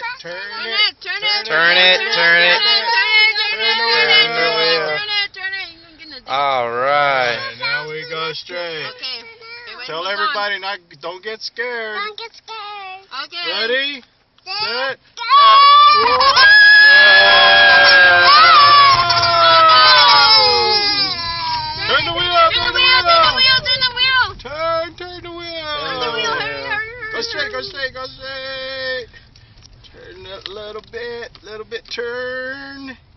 Turn it. All right. Now we go straight. Okay. Tell everybody don't get scared. Don't get scared. Okay. Ready? Set. Go! Turn the wheel. Turn the wheel. Turn the wheel. Hurry. Go straight. Turn it a little bit. Turn.